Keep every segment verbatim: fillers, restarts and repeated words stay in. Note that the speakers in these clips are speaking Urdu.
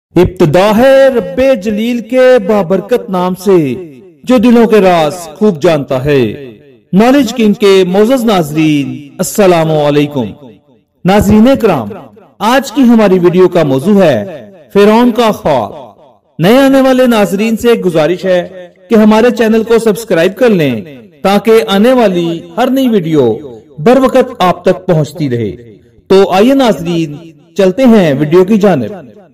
ابتدا ہے رب جلیل کے بابرکت نام سے جو دلوں کے راز خوب جانتا ہے۔ نالج کنگ کے معزز ناظرین السلام علیکم۔ ناظرین کرام، آج کی ہماری ویڈیو کا موضوع ہے فرعون کا خواب۔ نئے آنے والے ناظرین سے ایک گزارش ہے کہ ہمارے چینل کو سبسکرائب کر لیں تاکہ آنے والی ہر نئی ویڈیو بر وقت آپ تک پہنچتی رہے۔ تو آئیے ناظرین چلتے ہیں ویڈیو کی جانب۔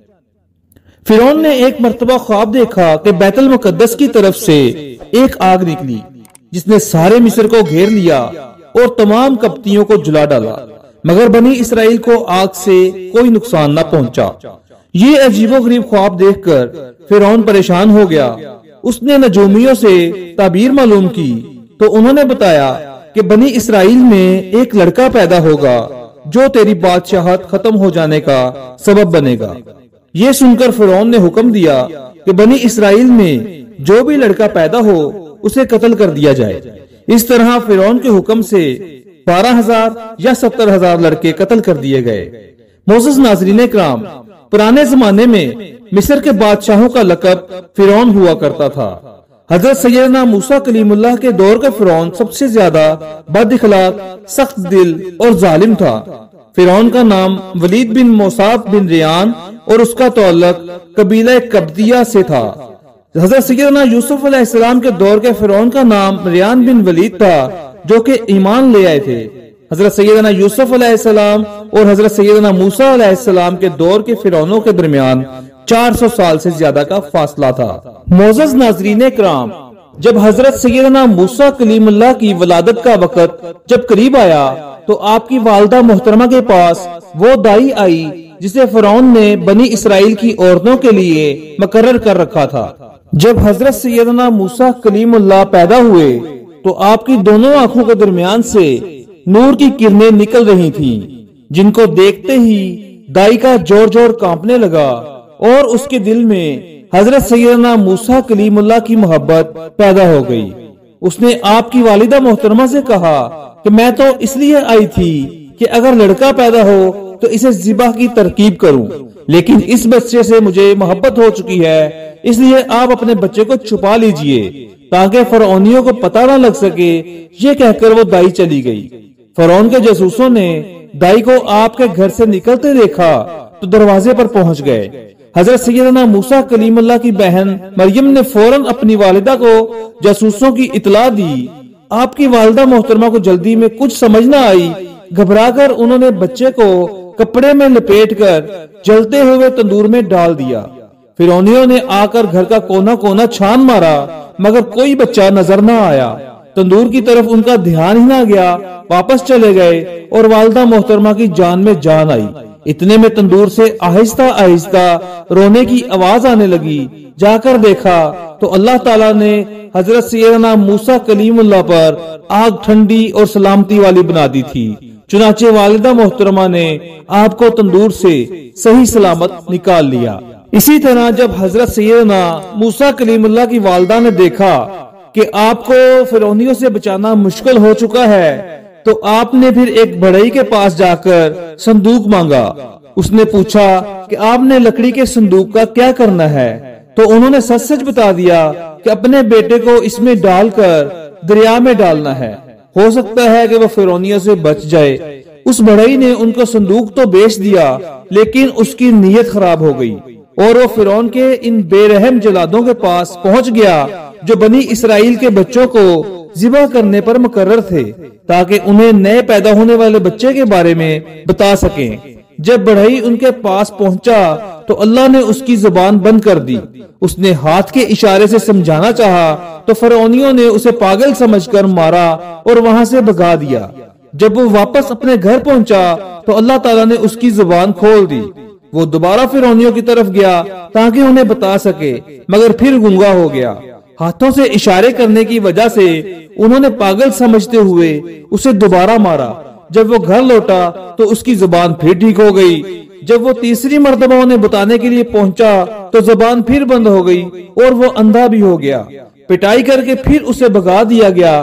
فرعون نے ایک مرتبہ خواب دیکھا کہ بیت المقدس کی طرف سے ایک آگ نکلی جس نے سارے مصر کو گھیر لیا اور تمام قبطیوں کو جلا ڈالا، مگر بنی اسرائیل کو آگ سے کوئی نقصان نہ پہنچا۔ یہ عجیب و غریب خواب دیکھ کر فرعون پریشان ہو گیا۔ اس نے نجومیوں سے تعبیر معلوم کی تو انہوں نے بتایا کہ بنی اسرائیل میں ایک لڑکا پیدا ہوگا جو تیری بادشاہت ختم ہو جانے کا سبب بنے گا۔ یہ سن کر فرعون نے حکم دیا کہ بنی اسرائیل میں جو بھی لڑکا پیدا ہو اسے قتل کر دیا جائے۔ اس طرح فرعون کے حکم سے بارہ ہزار یا ستر ہزار لڑکے قتل کر دیے گئے۔ معزز ناظرین کرام، پرانے زمانے میں مصر کے بادشاہوں کا لقب فرعون ہوا کرتا تھا۔ حضرت سیدنا موسیٰ کلیم اللہ کے دور کا فرعون سب سے زیادہ بد اخلاق، سخت دل اور ظالم تھا۔ فرعون کا نام ولید بن موصاف بن ریان اور اس کا تعلق قبیلہ قبطیہ سے تھا۔ حضرت سیدنا یوسف علیہ السلام کے دور کے فرعون کا نام ریان بن ولید تھا جو کہ ایمان لے آئے تھے۔ حضرت سیدنا یوسف علیہ السلام اور حضرت سیدنا موسیٰ علیہ السلام کے دور کے فرعونوں کے درمیان چار سو سال سے زیادہ کا فاصلہ تھا۔ معزز ناظرین کرام، جب حضرت سیدنا موسیٰ کلیم اللہ کی ولادت کا وقت جب قریب آیا تو آپ کی والدہ محترمہ کے پاس وہ دائی آئی جسے فرعون نے بنی اسرائیل کی عورتوں کے لیے مقرر کر رکھا تھا۔ جب حضرت سیدنا موسیٰ کلیم اللہ پیدا ہوئے تو آپ کی دونوں آنکھوں کے درمیان سے نور کی کرنیں نکل رہی تھیں، جن کو دیکھتے ہی دائی کا جوڑ جوڑ کانپنے لگا اور اس کے دل میں حضرت سیدنا موسیٰ کلیم اللہ کی محبت پیدا ہو گئی۔ اس نے آپ کی والدہ محترمہ سے کہا کہ میں تو اس لیے آئی تھی کہ اگر لڑکا پیدا ہو تو اسے ذبح کی ترکیب کروں، لیکن اس بچے سے مجھے محبت ہو چکی ہے، اس لیے آپ اپنے بچے کو چھپا لیجئے تاکہ فرعونیوں کو پتہ نہ لگ سکے۔ یہ کہہ کر وہ دائی چلی گئی۔ فرعون کے جاسوسوں نے دائی کو آپ کے گھر سے نکلتے دیکھا تو دروازے پر پہنچ گئے۔ حضرت سیدنا موسیٰ کلیم اللہ کی بہن مریم نے فوراً اپنی والدہ کو جاسوسوں کی اطلاع دی۔ آپ کی والدہ محترمہ کو جلدی میں کچھ سمجھ نہ آئی، گھبرا کر انہوں نے بچے کو کپڑے میں لپیٹ کر جلتے ہوئے تندور میں ڈال دیا۔ فرعونیوں نے آ کر گھر کا کونا کونا چھان مارا مگر کوئی بچہ نظر نہ آیا۔ تندور کی طرف ان کا دھیان ہی نہ گیا، واپس چلے گئے اور والدہ محترمہ کی جان میں جان آئی۔ اتنے میں تندور سے آہستہ آہستہ رونے کی آواز آنے لگی۔ جا کر دیکھا تو اللہ تعالیٰ نے حضرت سیدنا موسیٰ کلیم اللہ پر آگ ٹھنڈی اور سلامتی والی بنا دی تھی۔ چنانچہ والدہ محترمہ نے آپ کو تندور سے صحیح سلامت نکال لیا۔ اسی طرح جب حضرت سیدنا موسیٰ کلیم اللہ کی والدہ نے دیکھا کہ آپ کو فرعونیوں سے بچانا مشکل ہو چکا ہے تو آپ نے پھر ایک بڑھئی کے پاس جا کر صندوق مانگا۔ اس نے پوچھا کہ آپ نے لکڑی کے صندوق کا کیا کرنا ہے؟ تو انہوں نے سچ سچ بتا دیا کہ اپنے بیٹے کو اس میں ڈال کر دریا میں ڈالنا ہے، ہو سکتا ہے کہ وہ فرعونیوں سے بچ جائے۔ اس بڑھئی نے ان کو صندوق تو بیچ دیا لیکن اس کی نیت خراب ہو گئی اور وہ فرعون کے ان بے رحم جلادوں کے پاس پہنچ گیا جو بنی اسرائیل کے بچوں کو ذبح کرنے پر مقرر تھے تاکہ انہیں نئے پیدا ہونے والے بچے کے بارے میں بتا سکیں۔ جب بڑھئی ان کے پاس پہنچا تو اللہ نے اس کی زبان بند کر دی۔ اس نے ہاتھ کے اشارے سے سمجھانا چاہا تو فرعونیوں نے اسے پاگل سمجھ کر مارا اور وہاں سے بھگا دیا۔ جب وہ واپس اپنے گھر پہنچا تو اللہ تعالیٰ نے اس کی زبان کھول دی۔ وہ دوبارہ فرعونیوں کی طرف گیا تاکہ انہیں بتا سکے مگر پھر گنگا ہو گیا۔ ہاتھوں سے اشارے کرنے کی وجہ سے انہوں نے پاگل سمجھتے ہوئے اسے دوبارہ مارا۔ جب وہ گھر لوٹا تو اس کی زبان پھر ٹھیک ہو گئی۔ جب وہ تیسری مرتبہ انہیں بتانے کے لیے پہنچا تو زبان پھر بند ہو گئی اور وہ اندھا بھی ہو گیا۔ پٹائی کر کے پھر اسے بھگا دیا گیا۔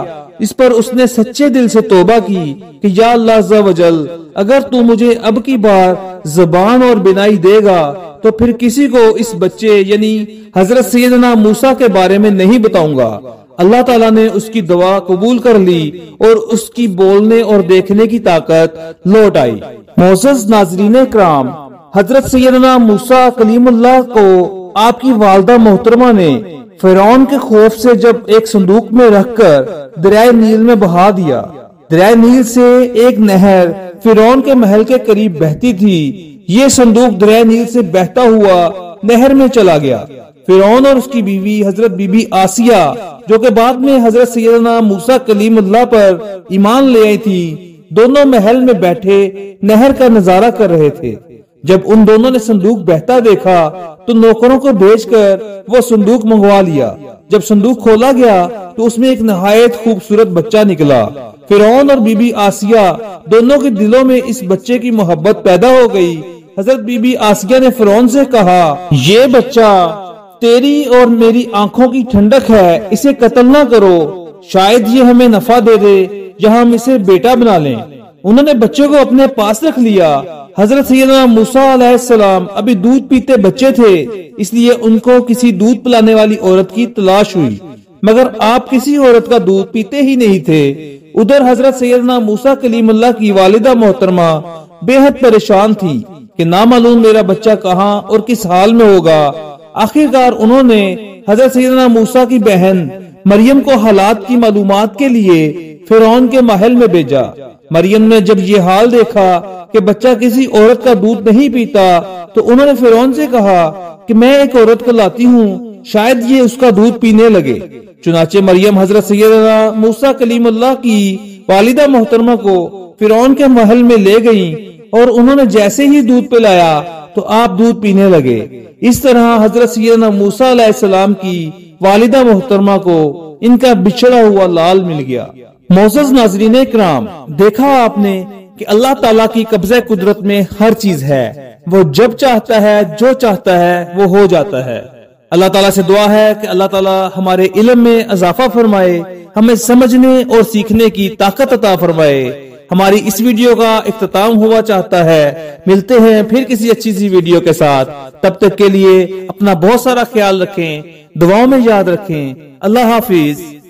اس پر اس نے سچے دل سے توبہ کی کہ یا اللہ عز و جل، اگر تو مجھے اب کی بار زبان اور بینائی دے گا تو پھر کسی کو اس بچے یعنی حضرت سیدنا موسیٰ کے بارے میں نہیں بتاؤں گا۔ اللہ تعالیٰ نے اس کی دعا قبول کر لی اور اس کی بولنے اور دیکھنے کی طاقت لوٹ آئی۔ معزز ناظرین اکرام، حضرت سیدنا موسیٰ کلیم اللہ کو آپ کی والدہ محترمہ نے فرعون کے خوف سے جب ایک صندوق میں رکھ کر دریائے نیل میں بہا دیا۔ دریائے نیل سے ایک نہر فرعون کے محل کے قریب بہتی تھی۔ یہ صندوق دریائے نیل سے بہتا ہوا نہر میں چلا گیا۔ فرعون اور اس کی بیوی حضرت بی بی آسیہ، جو کہ بعد میں حضرت سیدنا موسیٰ کلیم اللہ پر ایمان لے آئی تھی، دونوں محل میں بیٹھے نہر کا نظارہ کر رہے تھے۔ جب ان دونوں نے صندوق بہتا دیکھا تو نوکروں کو بھیج کر وہ صندوق منگوا لیا۔ جب صندوق کھولا گیا تو اس میں ایک نہایت خوبصورت بچہ نکلا۔ فرعون اور بی بی آسیہ دونوں کے دلوں میں اس بچے کی محبت پیدا ہو گئی۔ حضرت بی بی آسیہ نے فرعون سے کہا، یہ بچہ تیری اور میری آنکھوں کی ٹھنڈک ہے، اسے قتل نہ کرو، شاید یہ ہمیں نفع دے دے یا ہم اسے بیٹا بنا لیں۔ انہوں نے بچے کو اپنے پاس رکھ لیا۔ حضرت سیدنا موسیٰ علیہ السلام ابھی دودھ پیتے بچے تھے، اس لیے ان کو کسی دودھ پلانے والی عورت کی تلاش ہوئی، مگر آپ کسی عورت کا دودھ پیتے ہی نہیں تھے۔ ادھر حضرت سیدنا موسیٰ کلیم اللہ کی والدہ محترمہ بے حد پریشان تھی کہ نامعلوم میرا بچہ کہاں اور کس حال میں ہوگا۔ آخرکار انہوں نے حضرت سیدنا موسیٰ کی بہن مریم کو حالات کی معلومات کے لیے فرعون کے محل میں بھیجا۔ مریم نے جب یہ حال دیکھا کہ بچہ کسی عورت کا دودھ نہیں پیتا تو انہوں نے فرعون سے کہا کہ میں ایک عورت کو لاتی ہوں، شاید یہ اس کا دودھ پینے لگے۔ چنانچہ مریم حضرت سیدنا موسیٰ کلیم اللہ کی والدہ محترمہ کو فرعون کے محل میں لے گئیں اور انہوں نے جیسے ہی دودھ پلایا تو آپ دودھ پینے لگے۔ اس طرح حضرت سیدنا موسیٰ علیہ السلام کی والدہ محترمہ کو ان کا بچھڑا ہوا لال مل گیا۔ معزز ناظرین اکرام، دیکھا آپ نے کہ اللہ تعالیٰ کی قبضہ قدرت میں ہر چیز ہے، وہ جب چاہتا ہے جو چاہتا ہے وہ ہو جاتا ہے۔ اللہ تعالیٰ سے دعا ہے کہ اللہ تعالیٰ ہمارے علم میں اضافہ فرمائے، ہمیں سمجھنے اور سیکھنے کی طاقت عطا فرمائے۔ ہماری اس ویڈیو کا اختتام ہوا چاہتا ہے۔ ملتے ہیں پھر کسی اچھی سی ویڈیو کے ساتھ، تب تک کے لیے اپنا بہت سارا خیال رکھیں، دعاؤں میں یاد رکھیں۔ اللہ حافظ۔